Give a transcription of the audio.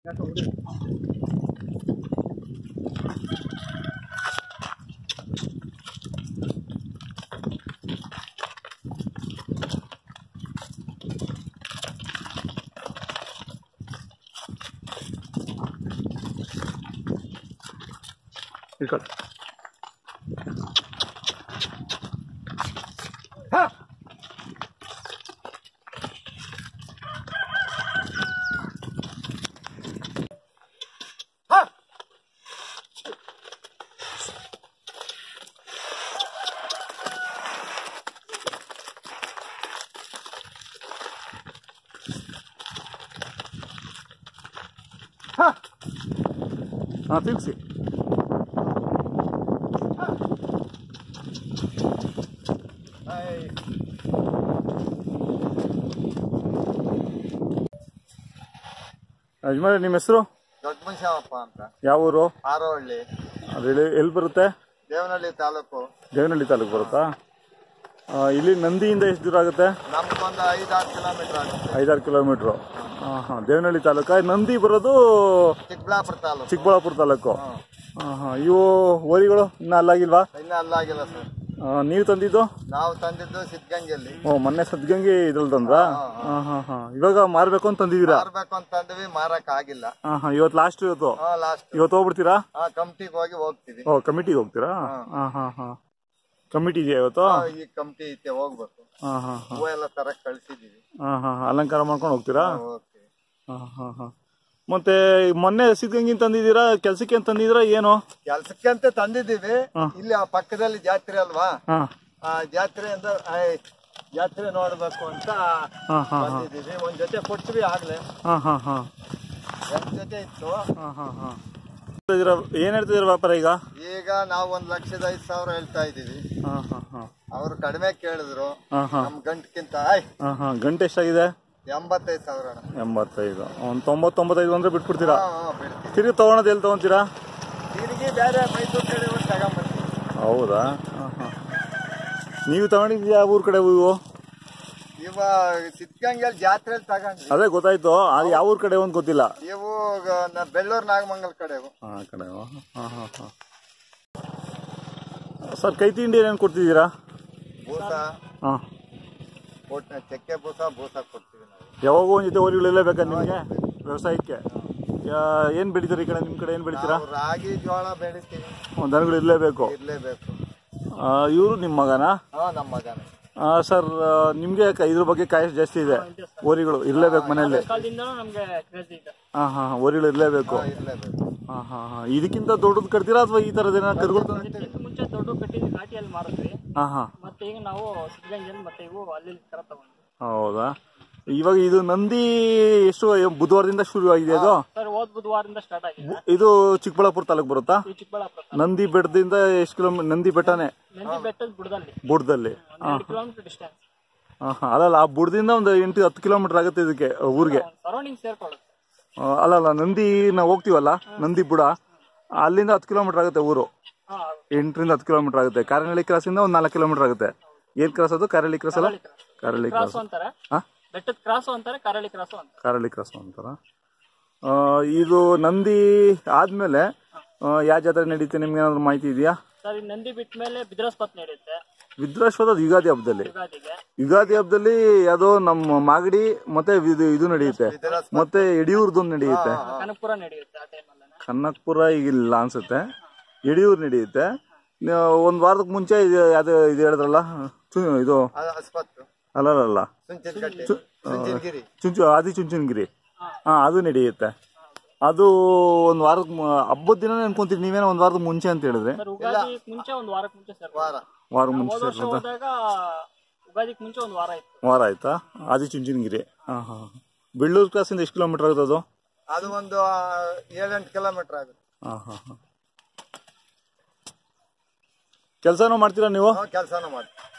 हाँ तिल्सी ಯಜಮಾನ್ರೆ ನಿಮ್ಮ ಹೆಸರು? ಮುನಿಸ್ವಾಮಪ್ಪ ಅಂತ. ಯಾವ ಊರು? ಹಾರೋಹಳ್ಳಿ. ಅದು ಎಲ್ಲಿ ಬರುತ್ತೆ? ದೇವನಹಳ್ಳಿ ತಾಲೂಕು. ದೇವನಹಳ್ಳಿ ತಾಲೂಕು ಬರುತ್ತಾ? ಇಲ್ಲಿ ನಂದಿಯಿಂದ ಎಷ್ಟು ದೂರ ಆಗುತ್ತೆ? ನಮ್ಗೊಂದು 5-6 ಕಿಲೋಮೀಟರ್ ಆಗುತ್ತೆ. 5-6 ಕಿಲೋಮೀಟ್ರು. ಹಾಂ ದೇವನಹಳ್ಳಿ ತಾಲೂಕಾ? ನಂದಿ ಬರೋದು ಚಿಕ್ಕಬಳ್ಳಾಪುರ ತಾಲೂಕು. ಚಿಕ್ಕಬಳ್ಳಾಪುರ ತಾಲೂಕು. ಇವು ಓರಿಗಳು ಇನ್ನೂ ಅಲ್ಲಾಗಿಲ್ವಾ? ಇನ್ನೂ ಅಲ್ಲಾಗಿಲ್ಲ ಸರ್. ನೀವು ತಂದಿದ್ದು? ನಾವು ತಂದಿದ್ದು ಸಿದ್ಧಗಂಗೆಯಲ್ಲಿ. ಮೊನ್ನೆ ಸಿದ್ಧಗಂಗೆ ಇದ್ರಲ್ಲಿ ತಂದ್ರಾ? ಇವಾಗ ಮಾರ್ಬೇಕು ಅಂತ ತಂದಿದ್ದೀರಾ? ಮಾರ್ಬೇಕು ಅಂತ ತಂದ್ವಿ, ಮಾರಕ್ ಆಗಿಲ್ಲ. ಇವತ್ತು ಲಾಸ್ಟ್. ಇವತ್ತು ಹೋಗ್ಬಿಡ್ತೀರಾ? ಕಮಿಟಿಗೆ ಹೋಗ್ತೀವಿ. ಕಮಿಟಿಗೆ ಹೋಗ್ತೀರಾ? ಕಮಿಟಿ ಇದೆಯಾ ಇವತ್ತು? ಈ ಕಮಿಟಿ ಐತೆ, ಹೋಗ್ಬೇಕು. ಹೂವು ಎಲ್ಲ ತರಕ್ ಕಳ್ಸಿದೀವಿ. ಅಲಂಕಾರ ಮಾಡ್ಕೊಂಡು ಹೋಗ್ತೀರಾ? ಮತ್ತೆ ಮೊನ್ನೆ ಸಿದ್ಧಗಂಗಿನ ತಂದಿದ್ದೀರಾ? ಕೆಲ್ಸಕ್ಕೆ ಅಂತ ತಂದಿದ್ದೀರಾ ಏನು? ಕೆಲ್ಸಕ್ಕೆ ಅಂತ ತಂದಿದ್ದೀವಿ. ಇಲ್ಲಿ ಆ ಪಕ್ಕದಲ್ಲಿ ಜಾತ್ರೆ ಅಲ್ವಾ, ಜಾತ್ರೆ ನೋಡ್ಬೇಕು ಅಂತ ಬಂದಿದ್ದೀವಿ. ಒಂದ್ ಜೊತೆ ಕೊಡ್ತೀವಿ ಆಗ್ಲೇ. ಜೊತೆ ಇತ್ತು. ಏನ್ ಹೇಳ್ತಿದ್ದೀರ ವ್ಯಾಪಾರ ಈಗ? ಈಗ ನಾವು 1,05,000 ಹೇಳ್ತಾ ಇದೀವಿ. ಅವ್ರು ಕಡಿಮೆ ಕೇಳಿದ್ರು ನಮ್ ಗಂಟಕ್ಕಿಂತ. ಗಂಟೆ ಎಷ್ಟಾಗಿದೆ? 85,000. 85. ಒಂದು 90-95 ಅಂದ್ರೆ ಬಿಟ್ಬಿಡ್ತೀರಾ? ತಿರುಗಿ ತಗೊಳೋದು ಎಲ್ಲಿ ತಗೊಂತೀರಾ? ತಿರುಗಿ ಬೇರೆ ಮೈಸೂರು ಕಡೆ ತಗೊಂಡ್ಬರ್ತೀವಿ. ಹೌದಾ? ನೀವು ತಗೊಂಡಿದ್ಯಾ ಯಾವ ಊರ್ ಕಡೆ ಇವು? ಇವ ಸಿದ್ಧಗಂಗೆಯಲ್ಲಿ ಜಾತ್ರೆಯಲ್ಲಿ ತಗೊಂಡ್ವಿ. ಅದೇ ಗೊತ್ತಾಯ್ತು, ಅದು ಯಾವ ಊರ್ ಕಡೆ ಒಂದು ಗೊತ್ತಿಲ್ಲ. ಇವು ಬೆಳ್ಳೂರು ನಾಗಮಂಗಲ್ ಕಡೆವು. ಕಡೆವು. ಸರ್, ಕೈ ತಿಂಡಿ ಏನೇನು ಕೊಡ್ತಿದ್ದೀರಾ? ಬೂಸ, ಚಕ್ಕೆ ಬೂಸ ಕೊಡ್ತೀವಿ ನಾವು. ಯಾವಾಗೂ ಒಂದ್ ಜೊತೆ ಓರಿಗಳು ಇರಲೇಬೇಕಾ ನಿಮಗೆ ವ್ಯವಸಾಯಕ್ಕೆ? ಏನ್ ಬೆಳಿತೀರಿ ಈ ಕಡೆ? ನಿಮ್ ಕಡೆ ಏನ್ ಬೆಳಿತೀರಾ? ರಾಗಿ ಜೋಳ ಬೆಳಿತೀವಿ. ದನಗಳು ಇರ್ಲೇಬೇಕು. ಇವರು ನಿಮ್ಮ ಮಗನಾ? ನಮ್ಮ ಮಗನ. ಸರ್, ನಿಮ್ಗೆ ಇದ್ರ ಬಗ್ಗೆ ಕಾಯಸ್ ಜಾಸ್ತಿ ಇದೆ. ಓರಿಗಳು ಇರ್ಲೇಬೇಕು ಮನೆಯಲ್ಲಿ. ಓರಿಗಳು ಇರ್ಲೇಬೇಕು. ಇದಕ್ಕಿಂತ ದೊಡ್ಡದು ಕಟ್ತೀರಾ ಅಥವಾ ಈ ತರದ ಏನಾದ್ರು ಕರ್ಗಳು? ಮುಂಚೆ ದೊಡ್ಡ ಕಟ್ಟಿದ್ವಿ, ಘಾಟಿಯಲ್ಲಿ ಮಾಡಿದ್ವಿ. ಮತ್ತೆ ಈಗ ನಾವು ಸಿದ್ಧಗಂಗೆಯಲ್ಲಿ ಮತ್ತೆ ಇವು ಅಲ್ಲಿ ತರ ತಗೊಂಡ್ವಿ. ಹೌದಾ? ಇವಾಗ ಇದು ನಂದಿ ಎಷ್ಟು ಬುಧವಾರದಿಂದ ಶುರು ಆಗಿದೆ? ಅದು ಹೋದ್ ಬುಧವಾರದಿಂದ ಸ್ಟಾರ್ಟ್ ಆಗಿದೆ. ಇದು ಚಿಕ್ಕಬಳ್ಳಾಪುರ ತಾಲೂಕು ಬರುತ್ತಾ? ಚಿಕ್ಕಬಳ್ಳಾಪುರ. ನಂದಿ ಬೆಟ್ಟದಿಂದ ಎಷ್ಟು ಕಿಲೋಮೀಟರ್? ನಂದಿ ಬೆಟ್ಟನೇ? ನಂದಿ ಬೆಟ್ಟದ ಬುಡದಲ್ಲಿ 2 ಕಿಲೋಮೀಟರ್ ಡಿಸ್ಟೆನ್ಸ್. ಅಲ್ಲಲ್ಲ, ಆ ಬುಡದಿಂದ ಒಂದು 8-10 ಕಿಲೋಮೀಟರ್ ಆಗುತ್ತೆ ಇದಕ್ಕೆ ಊರಿಗೆ. ಸರೌಂಡಿಂಗ್ ಸೇರ್ಕೊಳ್ಳುತ್ತೆ. ಅಲ್ಲಲ್ಲ, ನಂದಿ ನಾವು ಹೋಗ್ತೀವಲ್ಲ, ನಂದಿ ಬುಡ ಅಲ್ಲಿಂದ 10 ಕಿಲೋಮೀಟರ್ ಆಗುತ್ತೆ ಊರು. 8-10 ಕಿಲೋಮೀಟರ್ ಆಗುತ್ತೆ. ಕಾರನಹಳ್ಳಿ ಕ್ರಾಸ್ ಇಂದ ಒಂದು 4 ಕಿಲೋಮೀಟರ್ ಆಗುತ್ತೆ. ಏನ್ ಕ್ರಾಸ್ ಅದು? ಕಾರಹಳ್ಳಿ ಕ್ರಾಸ್ ಅಲ್ಲ? ಕಾರಹಳ್ಳಿ ಕ್ರಾಸ್ ಅಂತಾರೆ. ಬೆಟ್ಟದ ಕ್ರಾಸು ಅಂತಾರೆ, ಕಾರಹಳ್ಳಿ ಕ್ರಾಸು ಅಂತಾರೆ. ಕಾರಹಳ್ಳಿ ಕ್ರಾಸು ಅಂತಾರ. ಇದು ನಂದಿ ಆದ್ಮೇಲೆ ಯಾವ ಜಾತ್ರೆ ನಡೀತೆ? ನಿಮ್ಗೆ ಏನಾದ್ರು ಮಾಹಿತಿ ಇದೆಯಾ? ಸರ್, ನಂದಿ ಬಿಟ್ಟ ಮೇಲೆ ಬಿದ್ರಾಸ್ಪತ್ ನಡೆಯುತ್ತೆ. ವಿದ್ರಾಶ್ವದ ಯುಗಾದಿ ಹಬ್ಬದಲ್ಲಿ. ಯುಗಾದಿ ಹಬ್ಬದಲ್ಲಿ ಯಾವುದೋ ನಮ್ಮ ಮಾಗಡಿ ಮತ್ತೆ ಇದು ನಡೆಯುತ್ತೆ, ಮತ್ತೆ ಯಡಿಯೂರ್ದೊಂದು ನಡೆಯುತ್ತೆ. ಕನಕಪುರ ನಡೆಯುತ್ತೆ. ಕನಕಪುರ ಈಗಿಲ್ಲ ಅನ್ಸುತ್ತೆ. ಯಡಿಯೂರು ನಡೆಯುತ್ತೆ. ಒಂದ್ ವಾರದಕ್ಕೆ ಮುಂಚೆ ಇದು ಹೇಳಿದ್ರಲ್ಲ, ಇದು ಅಲ್ಲ ಆದಿಚುಂಚನಗಿರಿ, ಅದು ನಡೆಯುತ್ತೆ. ಅದು ಒಂದ್ ವಾರಕ್ಕೆ ಹಬ್ಬದ ದಿನ ಅನ್ಕೊಂತೀರಿ ನೀವೇನೋ ಒಂದ್ ವಾರದ ಮುಂಚೆ ಅಂತ ಹೇಳಿದ್ರೆ? ವಾರ ಮುಂಚೆ ವಾರ ಆಯ್ತಾ? ಆದಿಚುಂಚನಗಿರಿ. ಬೆಳ್ಳೂರು ಕ್ರಾಸ್ ಇಂದ ಎಷ್ಟು ಕಿಲೋಮೀಟರ್ ಆಗುತ್ತೆ ಅದು? ಅದು ಒಂದು 7-8 ಕಿಲೋಮೀಟರ್ ಆಗುತ್ತೆ. ಕೆಲಸನೂ ಮಾಡ್ತೀರಾ ನೀವು? ಕೆಲಸನೂ ಮಾಡ್ತೀವಿ.